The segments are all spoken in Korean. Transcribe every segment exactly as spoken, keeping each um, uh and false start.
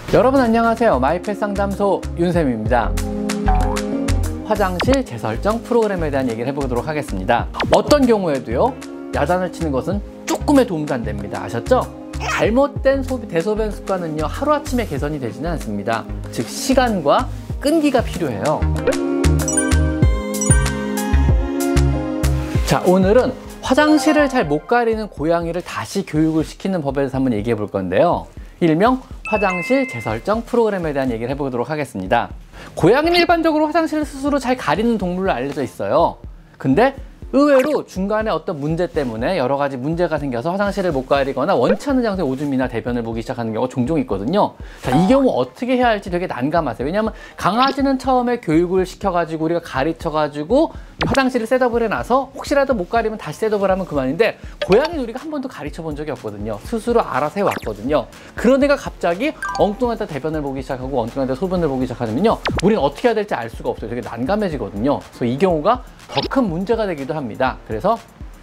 여러분 안녕하세요. 마이펫 상담소 윤쌤입니다. 화장실 재설정 프로그램에 대한 얘기를 해보도록 하겠습니다. 어떤 경우에도요, 야단을 치는 것은 조금의 도움도 안 됩니다. 아셨죠? 잘못된 소비, 대소변 습관은요, 하루아침에 개선이 되지는 않습니다. 즉 시간과 끈기가 필요해요. 자, 오늘은 화장실을 잘 못 가리는 고양이를 다시 교육을 시키는 법에 대해서 한번 얘기해 볼 건데요. 일명 화장실 재설정 프로그램에 대한 얘기를 해보도록 하겠습니다. 고양이는 일반적으로 화장실을 스스로 잘 가리는 동물로 알려져 있어요. 근데 의외로 중간에 어떤 문제 때문에 여러 가지 문제가 생겨서 화장실을 못 가리거나 원치 않는 장소에 오줌이나 대변을 보기 시작하는 경우가 종종 있거든요. 자, 이 경우 어떻게 해야 할지 되게 난감하세요. 왜냐하면 강아지는 처음에 교육을 시켜가지고 우리가 가르쳐가지고 화장실을 셋업을 해놔서 혹시라도 못 가리면 다시 셋업을 하면 그만인데, 고양이는 우리가 한 번도 가르쳐 본 적이 없거든요. 스스로 알아서 해왔거든요. 그런 애가 갑자기 엉뚱한 데 대변을 보기 시작하고 엉뚱한 데 소변을 보기 시작하면요, 우리는 어떻게 해야 될지 알 수가 없어요. 되게 난감해지거든요. 그래서 이 경우가 더 큰 문제가 되기도 합니다. 그래서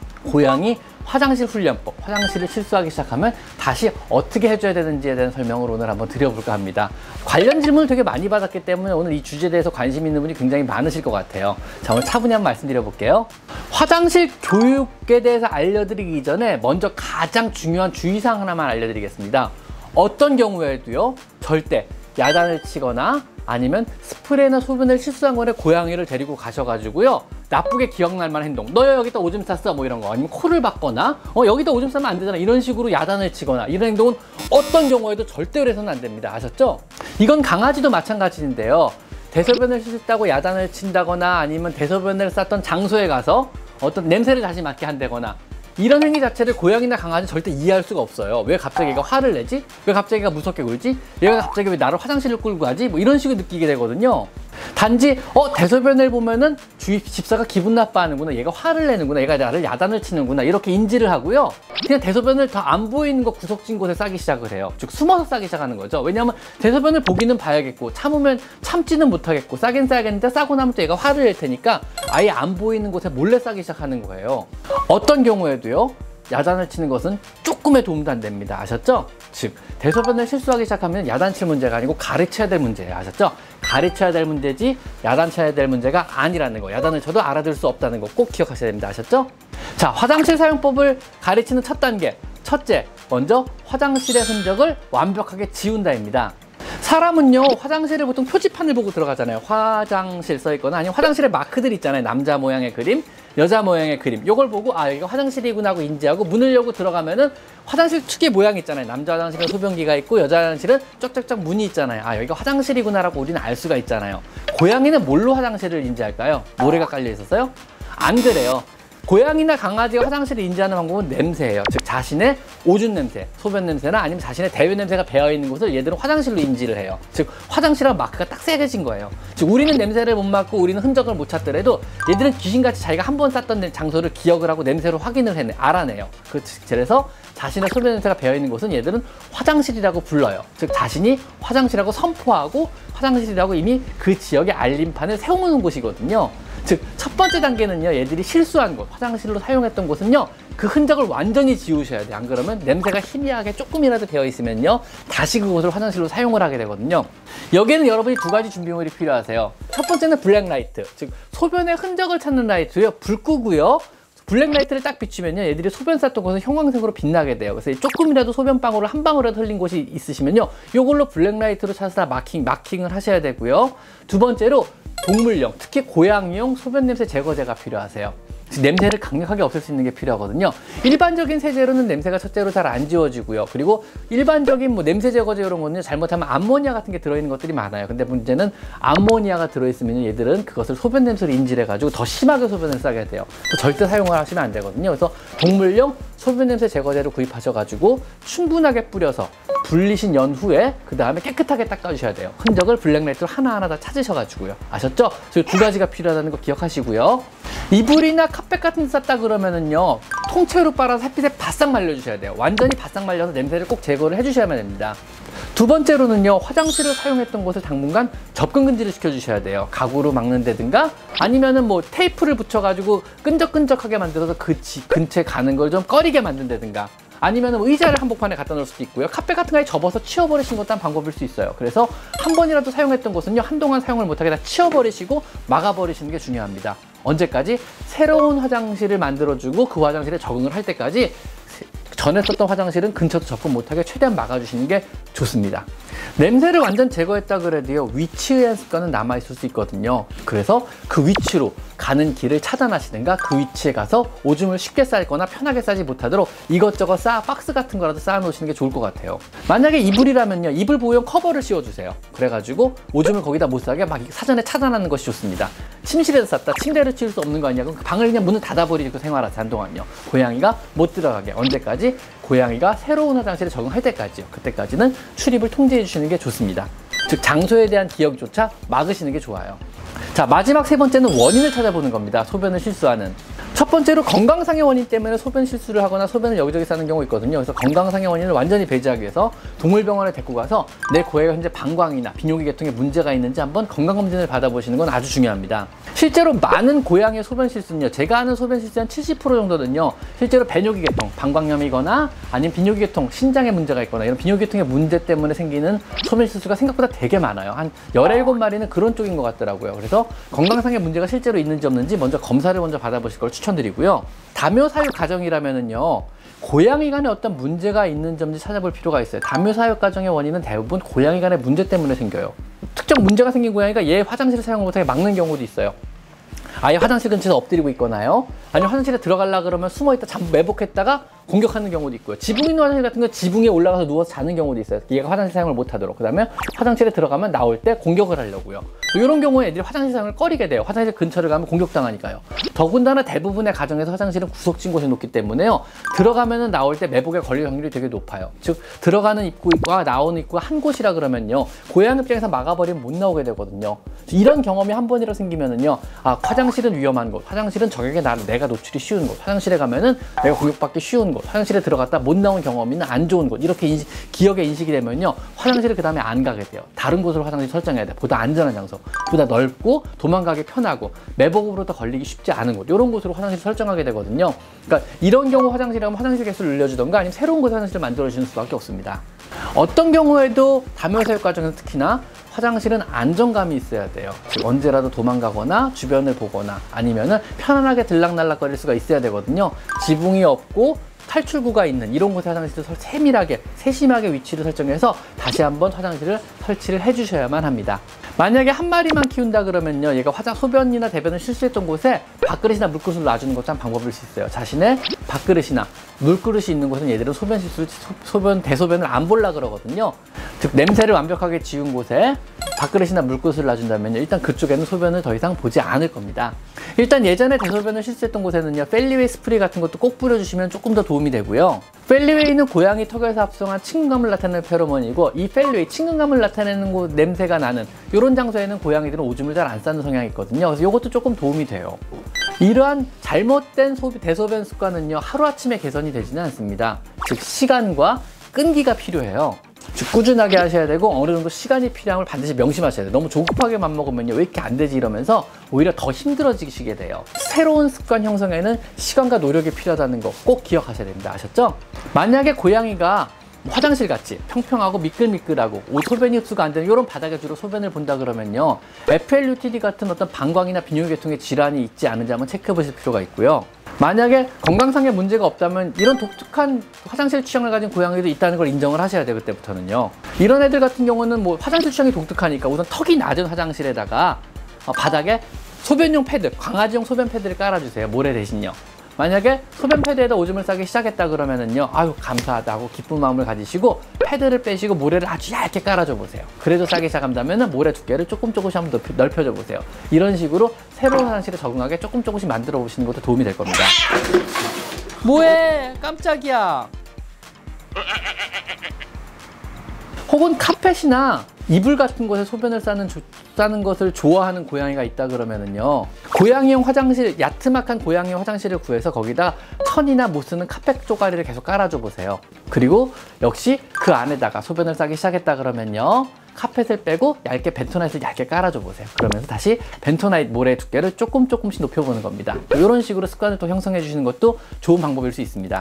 고양이 화장실 훈련법, 화장실을 실수하기 시작하면 다시 어떻게 해줘야 되는지에 대한 설명을 오늘 한번 드려볼까 합니다. 관련 질문을 되게 많이 받았기 때문에 오늘 이 주제에 대해서 관심 있는 분이 굉장히 많으실 것 같아요. 자, 오늘 차분히 한번 말씀드려볼게요. 화장실 교육에 대해서 알려드리기 전에 먼저 가장 중요한 주의사항 하나만 알려드리겠습니다. 어떤 경우에도요, 절대 야단을 치거나 아니면 스프레이나 소변을 실수한 거에 고양이를 데리고 가셔가지고요, 나쁘게 기억날 만한 행동, 너 여기다 오줌 쌌어, 뭐 이런 거, 아니면 코를 박거나 어 여기다 오줌 싸면 안 되잖아, 이런 식으로 야단을 치거나 이런 행동은 어떤 경우에도 절대로 해서는 안 됩니다. 아셨죠? 이건 강아지도 마찬가지인데요, 대소변을 씻었다고 야단을 친다거나 아니면 대소변을 쌌던 장소에 가서 어떤 냄새를 다시 맡게 한다거나 이런 행위 자체를 고양이나 강아지는 절대 이해할 수가 없어요. 왜 갑자기 얘가 화를 내지? 왜 갑자기 얘가 무섭게 굴지? 얘가 갑자기 왜 나를 화장실을 끌고 가지? 뭐 이런 식으로 느끼게 되거든요. 단지 어 대소변을 보면은 주위 집사가 기분 나빠하는구나, 얘가 화를 내는구나, 얘가 나를 야단을 치는구나, 이렇게 인지를 하고요, 그냥 대소변을 더 안 보이는 것 구석진 곳에 싸기 시작을 해요. 즉 숨어서 싸기 시작하는 거죠. 왜냐하면 대소변을 보기는 봐야겠고 참으면 참지는 못하겠고 싸긴 싸야겠는데 싸고 나면 또 얘가 화를 낼 테니까 아예 안 보이는 곳에 몰래 싸기 시작하는 거예요. 어떤 경우에도요, 야단을 치는 것은 조금의 도움도 안 됩니다. 아셨죠? 즉 대소변을 실수하기 시작하면 야단칠 문제가 아니고 가르쳐야 될 문제예요. 아셨죠? 가르쳐야 될 문제지 야단쳐야 될 문제가 아니라는 거, 야단을 쳐도 알아들 수 없다는 거 꼭 기억하셔야 됩니다. 아셨죠? 자, 화장실 사용법을 가르치는 첫 단계, 첫째, 먼저 화장실의 흔적을 완벽하게 지운다입니다. 사람은요, 화장실을 보통 표지판을 보고 들어가잖아요. 화장실 써있거나 아니면 화장실에 마크들 있잖아요. 남자 모양의 그림, 여자 모양의 그림, 요걸 보고 아 여기가 화장실이구나 하고 인지하고 문을 열고 들어가면은 화장실 특유의 모양이 있잖아요. 남자 화장실은 소변기가 있고 여자 화장실은 쫙쫙쫙 문이 있잖아요. 아 여기가 화장실이구나 라고 우리는 알 수가 있잖아요. 고양이는 뭘로 화장실을 인지할까요? 모래가 깔려 있었어요? 안 그래요. 고양이나 강아지가 화장실을 인지하는 방법은 냄새예요. 즉 자신의 오줌 냄새, 소변 냄새나 아니면 자신의 대변 냄새가 배어있는 곳을 얘들은 화장실로 인지를 해요. 즉 화장실이라는 마크가 딱 새겨진 거예요. 즉 우리는 냄새를 못 맡고 우리는 흔적을 못 찾더라도 얘들은 귀신같이 자기가 한 번 쌌던 장소를 기억을 하고 냄새로 확인을 해내, 알아내요. 그래서 자신의 소변 냄새가 배어있는 곳은 얘들은 화장실이라고 불러요. 즉 자신이 화장실이라고 선포하고 화장실이라고 이미 그 지역에 알림판을 세워놓은 곳이거든요. 즉 첫 번째 단계는요, 얘들이 실수한 곳, 화장실로 사용했던 곳은요, 그 흔적을 완전히 지우셔야 돼요. 안 그러면 냄새가 희미하게 조금이라도 배어 있으면요, 다시 그곳을 화장실로 사용을 하게 되거든요. 여기에는 여러분이 두 가지 준비물이 필요하세요. 첫 번째는 블랙라이트, 즉 소변의 흔적을 찾는 라이트요. 불 끄고요, 블랙라이트를 딱 비추면요, 얘들이 소변 쌌던 곳은 형광색으로 빛나게 돼요. 그래서 조금이라도 소변방울을 한 방울이라도 흘린 곳이 있으시면요, 요걸로 블랙라이트로 찾아서 마킹, 마킹을 하셔야 되고요. 두 번째로 동물용, 특히 고양이용 소변 냄새 제거제가 필요하세요. 냄새를 강력하게 없앨 수 있는 게 필요하거든요. 일반적인 세제로는 냄새가 첫째로 잘 안 지워지고요. 그리고 일반적인 뭐 냄새 제거제 이런 거는 잘못하면 암모니아 같은 게 들어있는 것들이 많아요. 근데 문제는 암모니아가 들어있으면 얘들은 그것을 소변 냄새로 인지를 해가지고 더 심하게 소변을 싸게 돼요. 절대 사용을 하시면 안 되거든요. 그래서 동물용 소변 냄새 제거제를 구입하셔가지고 충분하게 뿌려서 불리신 연후에 그 다음에 깨끗하게 닦아주셔야 돼요. 흔적을 블랙라이트로 하나하나 다 찾으셔가지고요. 아셨죠? 그래서 두 가지가 필요하다는 거 기억하시고요. 이불이나 카펫 같은 데 쌌다 그러면은요, 통째로 빨아서 햇빛에 바싹 말려주셔야 돼요. 완전히 바싹 말려서 냄새를 꼭 제거를 해주셔야만 됩니다. 두 번째로는요, 화장실을 사용했던 곳을 당분간 접근 금지를 시켜주셔야 돼요. 가구로 막는다든가 아니면은 뭐 테이프를 붙여가지고 끈적끈적하게 만들어서 그 지, 근처에 가는 걸 좀 꺼리게 만든다든가 아니면 의자를 한복판에 갖다 놓을 수도 있고요. 카펫 같은 거에 접어서 치워버리시는 것도 한 방법일 수 있어요. 그래서 한 번이라도 사용했던 곳은요, 한동안 사용을 못하게 다 치워버리시고 막아버리시는 게 중요합니다. 언제까지? 새로운 화장실을 만들어주고 그 화장실에 적응을 할 때까지 전에 썼던 화장실은 근처도 접근 못하게 최대한 막아주시는 게 좋습니다. 냄새를 완전 제거했다 그래도요, 위치에 대한 습관은 남아있을 수 있거든요. 그래서 그 위치로 가는 길을 차단하시든가 그 위치에 가서 오줌을 쉽게 쌀거나 편하게 싸지 못하도록 이것저것 쌓아, 박스 같은 거라도 쌓아 놓으시는 게 좋을 것 같아요. 만약에 이불이라면요, 이불 보호용 커버를 씌워주세요. 그래가지고 오줌을 거기다 못 싸게 막 사전에 차단하는 것이 좋습니다. 침실에서 쌌다 침대를 치울 수 없는 거 아니냐, 그럼 방을 그냥 문을 닫아버리고 생활하세요. 한동안요. 고양이가 못 들어가게. 언제까지? 고양이가 새로운 화장실에 적응할 때까지요. 그때까지는 출입을 통제해 주시는 게 좋습니다. 즉 장소에 대한 기억조차 막으시는 게 좋아요. 자, 마지막 세 번째는 원인을 찾아보는 겁니다. 소변을 실수하는. 첫 번째로 건강상의 원인 때문에 소변 실수를 하거나 소변을 여기저기 싸는 경우 있거든요. 그래서 건강상의 원인을 완전히 배제하기 위해서 동물병원에 데리고 가서 내 고양이가 현재 방광이나 비뇨기 계통에 문제가 있는지 한번 건강검진을 받아보시는 건 아주 중요합니다. 실제로 많은 고양이의 소변 실수는요, 제가 아는 소변 실수 한 칠십 퍼센트 정도는요, 실제로 배뇨기 계통, 방광염이거나 아니면 비뇨기 계통, 신장에 문제가 있거나 이런 비뇨기 계통의 문제 때문에 생기는 소변 실수가 생각보다 되게 많아요. 한 열일곱 마리는 그런 쪽인 것 같더라고요. 그래서 건강상의 문제가 실제로 있는지 없는지 먼저 검사를 먼저 받아보실 걸 추천드리고요. 다묘 사육 가정이라면은요, 고양이 간에 어떤 문제가 있는 점인지 찾아볼 필요가 있어요. 다묘 사육 가정의 원인은 대부분 고양이 간의 문제 때문에 생겨요. 특정 문제가 생긴 고양이가 얘 화장실을 사용을 못하게 막는 경우도 있어요. 아예 화장실 근처에서 엎드리고 있거나요, 아니면 화장실에 들어가려고 그러면 숨어있다 잠 매복했다가 공격하는 경우도 있고요. 지붕 있는 화장실 같은 거 지붕에 올라가서 누워서 자는 경우도 있어요. 얘가 화장실 사용을 못하도록. 그 다음에 화장실에 들어가면 나올 때 공격을 하려고요. 이런 경우에 애들이 화장실 사용을 꺼리게 돼요. 화장실 근처를 가면 공격당하니까요. 더군다나 대부분의 가정에서 화장실은 구석진 곳에 놓기 때문에요, 들어가면 나올 때 매복에 걸릴 확률이 되게 높아요. 즉 들어가는 입구와 나오는 입구가 한 곳이라 그러면요, 고양이 입장에서 막아버리면 못 나오게 되거든요. 이런 경험이 한 번이라도 생기면은요, 아, 화장실은 위험한 곳, 화장실은 적에게 나, 내가 노출이 쉬운 곳, 화장실에 가면은 내가 공격받기 쉬운 곳, 화장실에 들어갔다 못 나온 경험이 있는 안 좋은 곳, 이렇게 인식, 기억에 인식이 되면요, 화장실을 그 다음에 안 가게 돼요. 다른 곳으로 화장실 설정해야 돼. 보다 안전한 장소, 보다 넓고 도망가기 편하고 매복으로부터 걸리기 쉽지 않은 곳, 이런 곳으로 화장실 설정하게 되거든요. 그러니까 이런 경우 화장실이라면 화장실 개수를 늘려주던가 아니면 새로운 곳에 화장실을 만들어주는 수밖에 없습니다. 어떤 경우에도 다묘사육 과정에서 특히나 화장실은 안정감이 있어야 돼요. 즉 언제라도 도망가거나 주변을 보거나 아니면은 편안하게 들락날락거릴 수가 있어야 되거든요. 지붕이 없고 탈출구가 있는 이런 곳에 화장실을 세밀하게, 세심하게 위치를 설정해서 다시 한번 화장실을 설치를 해주셔야만 합니다. 만약에 한 마리만 키운다 그러면요, 얘가 화장, 소변이나 대변을 실수했던 곳에 밥그릇이나 물그릇을 놔주는 것도 한 방법일 수 있어요. 자신의 밥그릇이나 물그릇이 있는 곳은 얘들은 소변 실수를, 소변, 대소변을 안 보려 그러거든요. 즉 냄새를 완벽하게 지운 곳에 밥그릇이나 물그릇을 놔준다면요, 일단 그쪽에는 소변을 더 이상 보지 않을 겁니다. 일단 예전에 대소변을 실수했던 곳에는요, 펠리웨이 스프레이 같은 것도 꼭 뿌려주시면 조금 더 도움이 되고요. 펠리웨이는 고양이 턱에서 합성한 친근감을 나타내는 페로몬이고, 이 펠리웨이, 친근감을 나타내는 곳, 냄새가 나는 이런 장소에는 고양이들은 오줌을 잘 안 싸는 성향이 있거든요. 그래서 이것도 조금 도움이 돼요. 이러한 잘못된 소비, 대소변 습관은요, 하루아침에 개선이 되지는 않습니다. 즉 시간과 끈기가 필요해요. 즉 꾸준하게 하셔야 되고 어느 정도 시간이 필요함을 반드시 명심하셔야 돼요. 너무 조급하게 맘먹으면요, 왜 이렇게 안 되지 이러면서 오히려 더 힘들어지시게 돼요. 새로운 습관 형성에는 시간과 노력이 필요하다는 거 꼭 기억하셔야 됩니다. 아셨죠? 만약에 고양이가 화장실 같이 평평하고 미끌미끌하고 소변이 흡수가 안 되는 이런 바닥에 주로 소변을 본다 그러면요, 에프엘유티디 같은 어떤 방광이나 비뇨기계통의 질환이 있지 않은지 한번 체크해 보실 필요가 있고요. 만약에 건강상의 문제가 없다면 이런 독특한 화장실 취향을 가진 고양이도 있다는 걸 인정을 하셔야 돼요. 그때부터는요. 이런 애들 같은 경우는 뭐 화장실 취향이 독특하니까 우선 턱이 낮은 화장실에다가 어, 바닥에 소변용 패드, 강아지용 소변 패드를 깔아주세요. 모래 대신요. 만약에 소변 패드에다 오줌을 싸기 시작했다 그러면은요, 아유 감사하다 하고 기쁜 마음을 가지시고 패드를 빼시고 모래를 아주 얇게 깔아줘 보세요. 그래도 싸기 시작한다면 모래 두께를 조금 조금씩 한번 넓혀줘 보세요. 이런 식으로 새로운 화장실에 적응하게 조금 조금씩 만들어 보시는 것도 도움이 될 겁니다. 뭐해? 깜짝이야. 혹은 카펫이나 이불 같은 곳에 소변을 싸는, 싸는 것을 좋아하는 고양이가 있다 그러면은요, 고양이용 화장실, 야트막한 고양이용 화장실을 구해서 거기다 천이나 못 쓰는 카펫 쪼가리를 계속 깔아줘 보세요. 그리고 역시 그 안에다가 소변을 싸기 시작했다 그러면요, 카펫을 빼고 얇게 벤토나이트를 얇게 깔아줘 보세요. 그러면서 다시 벤토나이트 모래의 두께를 조금 조금씩 높여보는 겁니다. 이런 식으로 습관을 또 형성해 주시는 것도 좋은 방법일 수 있습니다.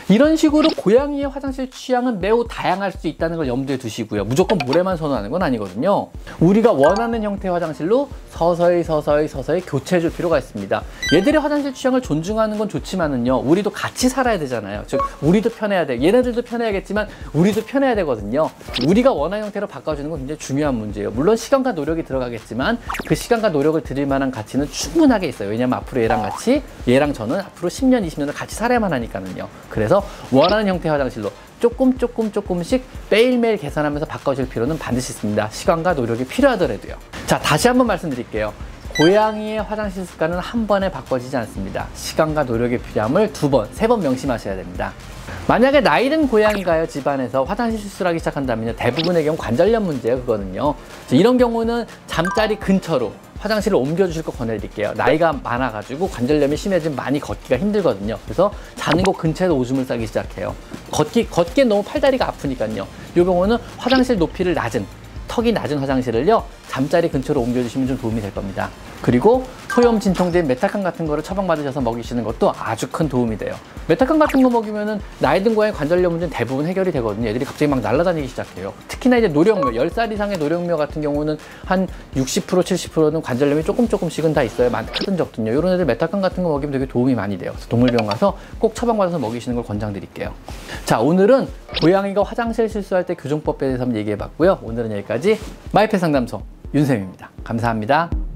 이런 식으로 고양이의 화장실 취향은 매우 다양할 수 있다는 걸 염두에 두시고요. 무조건 모래만 선호하는 건 아니거든요. 우리가 원하는 형태의 화장실로 서서히 서서히 서서히 교체해 줄 필요가 있습니다. 얘들의 화장실 취향을 존중하는 건 좋지만은요, 우리도 같이 살아야 되잖아요. 즉 우리도 편해야 돼. 얘네들도 편해야겠지만 우리도 편해야 되거든요. 우리가 원하는 형태로 바꿔주는 건 굉장히 중요한 문제예요. 물론 시간과 노력이 들어가겠지만 그 시간과 노력을 들일 만한 가치는 충분하게 있어요. 왜냐면 앞으로 얘랑 같이, 얘랑 저는 앞으로 십 년, 이십 년을 같이 살아야만 하니까는요. 그래서 원하는 형태의 화장실로 조금 조금 조금씩 매일매일 개선하면서 바꿔줄 필요는 반드시 있습니다. 시간과 노력이 필요하더라도요. 자, 다시 한번 말씀드릴게요. 고양이의 화장실 습관은 한 번에 바꿔지지 않습니다. 시간과 노력이 필요함을 두 번, 세 번 명심하셔야 됩니다. 만약에 나이 든 고양이가요, 집안에서 화장실 실수를 하기 시작한다면요, 대부분의 경우 관절염 문제예요, 그거는요. 이런 경우는 잠자리 근처로 화장실을 옮겨주실 거 권해드릴게요. 나이가 많아가지고 관절염이 심해지면 많이 걷기가 힘들거든요. 그래서 자는 곳 근처에서 오줌을 싸기 시작해요. 걷기, 걷기엔 너무 팔다리가 아프니까요. 이 경우는 화장실 높이를 낮은, 턱이 낮은 화장실을요, 잠자리 근처로 옮겨주시면 좀 도움이 될 겁니다. 그리고 소염 진통제인 메타칸 같은 거를 처방받으셔서 먹이시는 것도 아주 큰 도움이 돼요. 메타칸 같은 거 먹이면은 나이 든 고양이 관절염 문제는 대부분 해결이 되거든요. 애들이 갑자기 막 날아다니기 시작해요. 특히나 이제 노령묘, 열 살 이상의 노령묘 같은 경우는 한 육십 퍼센트, 칠십 퍼센트는 관절염이 조금 조금씩은 다 있어요. 많 크든 적든요. 이런 애들 메타칸 같은 거 먹이면 되게 도움이 많이 돼요. 그래서 동물병 가서 꼭 처방받아서 먹이시는 걸 권장드릴게요. 자, 오늘은 고양이가 화장실 실수할 때 교정법에 대해서 한번 얘기해 봤고요. 오늘은 여기까지 마이펫 상담소 윤쌤입니다. 감사합니다.